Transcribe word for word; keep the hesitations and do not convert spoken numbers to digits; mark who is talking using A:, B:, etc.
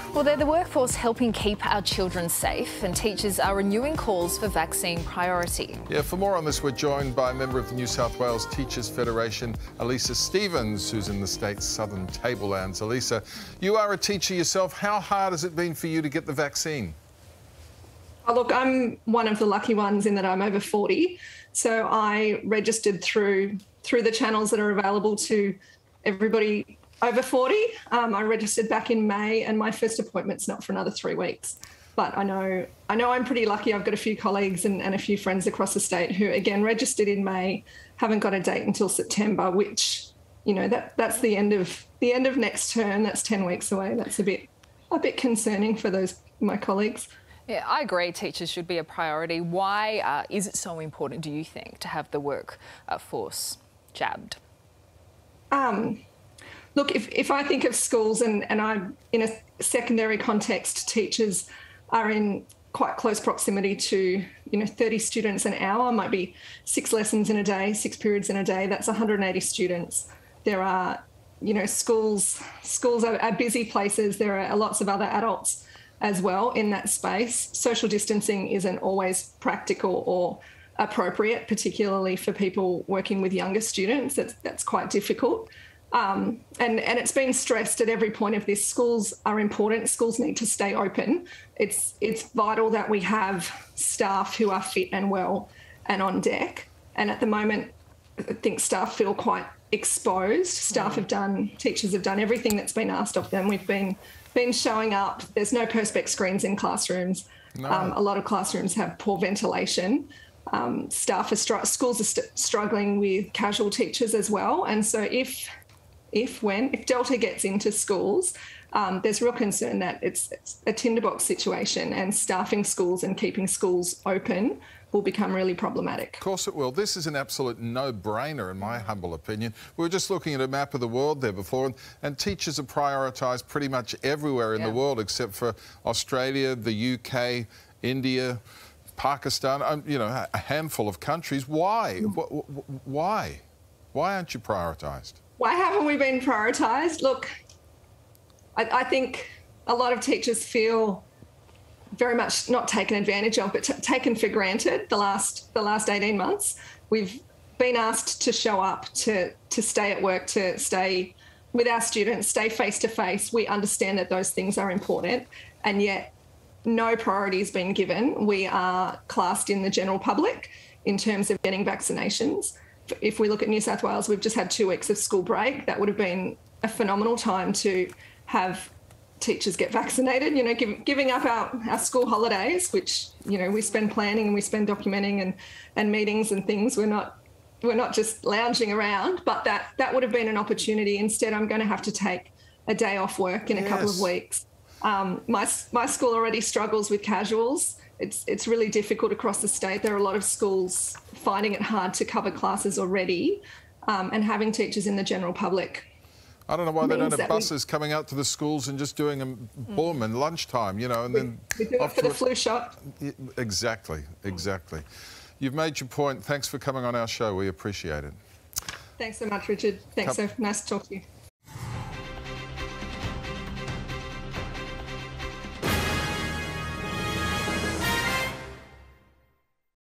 A: Well, they're the workforce helping keep our children safe, and teachers are renewing calls for vaccine priority.
B: Yeah, for more on this, we're joined by a member of the New South Wales Teachers Federation, Elisa Stevens, who's in the state's southern tablelands. Elisa, you are a teacher yourself. How hard has it been for you to get the vaccine?
C: Oh, look, I'm one of the lucky ones in that I'm over forty. So I registered through through the channels that are available to everybody over forty. Um, I registered back in May, and my first appointment's not for another three weeks. But I know I know I'm pretty lucky. I've got a few colleagues and, and a few friends across the state who, again, registered in May, haven't got a date until September, which, you know, that that's the end of the end of next term. That's ten weeks away. That's a bit a bit concerning for those my colleagues.
A: Yeah, I agree teachers should be a priority. Why uh, is it so important, do you think, to have the workforce jabbed?
C: Um, look, if, if I think of schools and, and I'm in a secondary context, teachers are in quite close proximity to, you know, thirty students an hour, might be six lessons in a day, six periods in a day. That's one hundred eighty students. There are, you know, schools, schools are, are busy places. There are lots of other adults as well in that space. Social distancing isn't always practical or appropriate, particularly for people working with younger students. That's, that's quite difficult. Um, and, and it's been stressed at every point of this. Schools are important. Schools need to stay open. It's, it's vital that we have staff who are fit and well and on deck. And at the moment, I think staff feel quite exposed. Staff have done, teachers have done everything that's been asked of them. We've been been showing up. There's no perspex screens in classrooms. No. Um, a lot of classrooms have poor ventilation. Um, staff are str- schools are st- struggling with casual teachers as well. And so if, if when, if Delta gets into schools, um, there's real concern that it's, it's a tinderbox situation, and staffing schools and keeping schools open will become really problematic.
B: Of course it will. This is an absolute no-brainer, in my humble opinion. We were just looking at a map of the world there before, and, and teachers are prioritised pretty much everywhere in yeah. the world except for Australia, the U K, India, Pakistan, um, you know, a handful of countries. Why? Mm. Why? Why aren't you prioritised?
C: Why haven't we been prioritised? Look, I, I think a lot of teachers feel very much not taken advantage of, but t- taken for granted the last the last eighteen months. We've been asked to show up, to to stay at work, to stay with our students, stay face to face. We understand that those things are important, and yet no priority has been given. We are classed in the general public in terms of getting vaccinations. If we look at New South Wales, we've just had two weeks of school break. That would have been a phenomenal time to have teachers get vaccinated, you know, give, giving up our, our school holidays, which, you know, we spend planning and we spend documenting and, and meetings and things. We're not we're not just lounging around, but that, that would have been an opportunity. Instead, I'm going to have to take a day off work in a yes. couple of weeks. Um, my, my school already struggles with casuals. It's, it's really difficult across the state. There are a lot of schools finding it hard to cover classes already, um, and having teachers in the general public.
B: I don't know why they don't have buses we... coming out to the schools and just doing them, boom, in lunchtime, you know, and
C: we,
B: then...
C: We do it for the flu shot.
B: Exactly, exactly. You've made your point. Thanks for coming on our show. We appreciate it.
C: Thanks so much, Richard. Thanks, so nice to talk to you.